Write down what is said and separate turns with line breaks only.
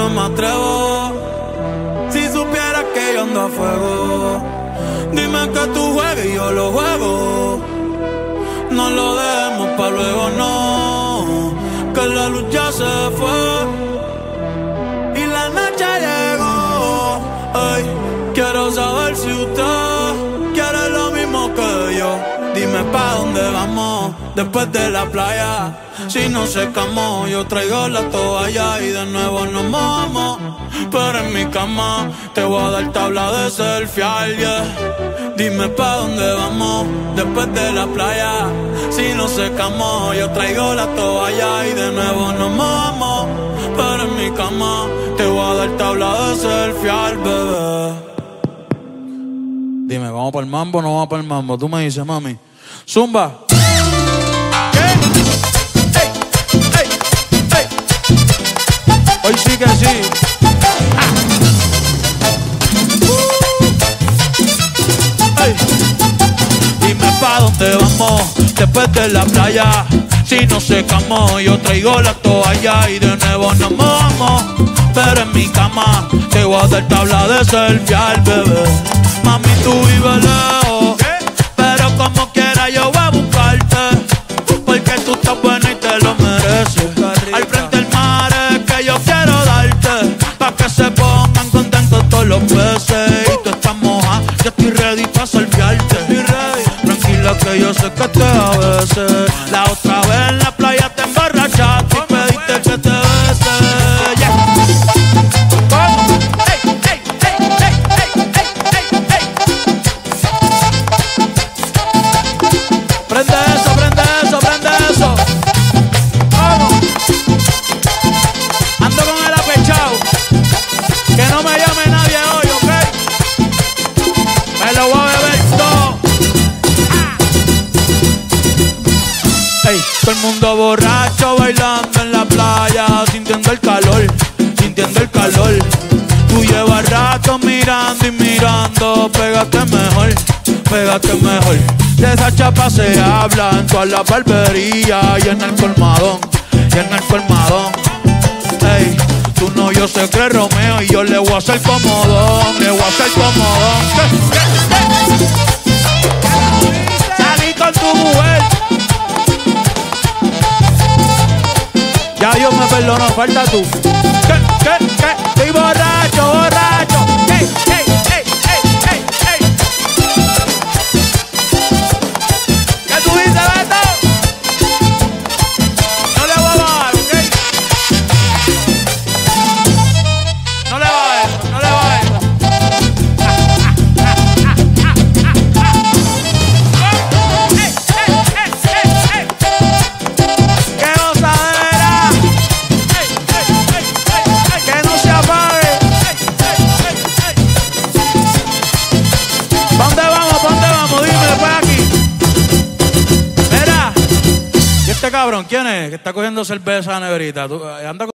no me atrevo. Si supieras que yo ando a fuego, dime que tú juegues y yo lo juego. No lo dejemos pa' luego, no, que la luz ya se fue y la noche llegó. Ay, quiero saber si usted quiere lo mismo que yo. Dime pa' dónde vamos después de la playa. Si no secamos, yo traigo la toalla y de nuevo nos mojamos. Pero en mi cama te voy a dar tabla de selfie, yeah. Dime pa' dónde vamos después de la playa. Si no secamos, yo traigo la toalla y de nuevo nos mojamos. Pero en mi cama te voy a dar tabla de selfie, bebé. Dime, ¿vamos para el mambo o no vamos para el mambo? Tú me dices, mami. Zumba. Hoy sí que sí. Dime pa' dónde vamos después de la playa. Si no secamos, yo traigo la toalla y de nuevo nos mojamos. Pero en mi cama te voy a dar tabla de selfie al bebé. Mami, tú vives lejos, pero como quiera yo voy a buscarte, porque tú estás buena y te lo mereces. Al frente del mar es que yo quiero darte, pa' que se pongan contentos todos los peces. Y tú estás moja, yo estoy ready pa' salviarte. Tranquila que yo sé que te a veces. La otra vez en la playa te emborrachaste y pediste que te bese, yeah. Prende eso, prende eso, prende eso. Vamos. Ando con el apechado. Que no me llame nadie hoy, ¿ok? Me lo voy a beber todo. Ey, todo el mundo borracho bailando en la playa, sintiendo el calor, sintiendo el calor. Tú llevas rato mirando y mirando, pégate mejor, pégate mejor. De esa chapa se habla en todas las barberías y en el colmadón, y en el colmadón. Ey, tú no, yo sé que es Romeo y yo le voy a hacer comodón, le voy a hacer comodón. Salí con tu mujer. Ya Dios me perdonó, falta tú. ¿Qué? Estoy borracho, borracho. Ey. ¿Qué tú dices, Beto? No le voy a bajar, ¿ok? No le bajes, no le bajes. ¡Qué gozadera! ¡Que no se apague! ¿Pa' dónde vamos? ¿Pa' dónde vamos? Dime después aquí. Mira, ¿y este cabrón quién es? Que está cogiendo cerveza a la neverita. Anda